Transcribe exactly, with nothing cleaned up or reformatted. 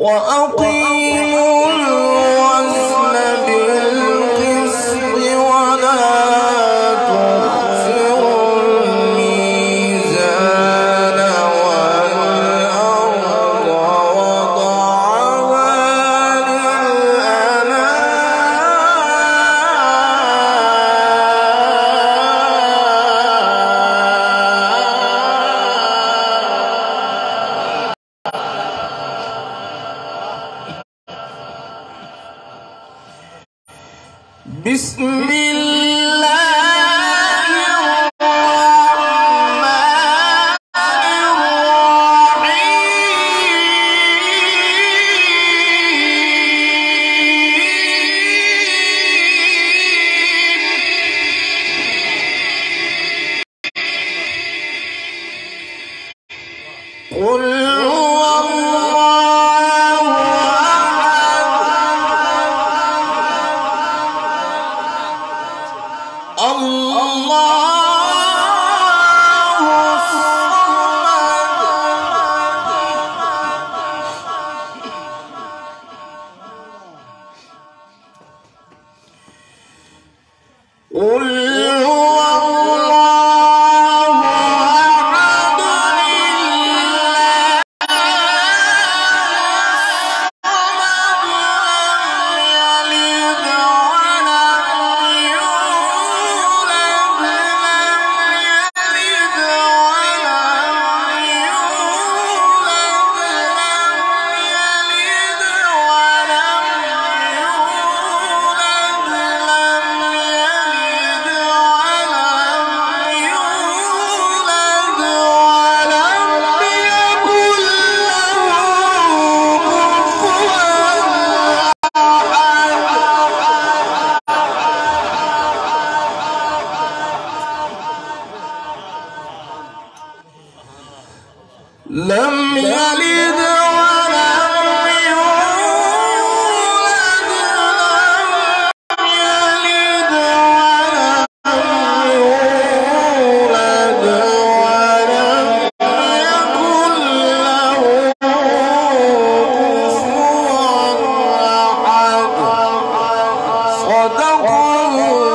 وأقيموا الوزن بالقسط ولا تخسروا الميزان والأرض وضعها للأنام بسم الله الرحمن الرحيم قل هو الله الله الصمد قل هو الله أحد لم يلد ولم يولد لم يلد ولم يولد ولم يكن له كفوا أحد صدق الله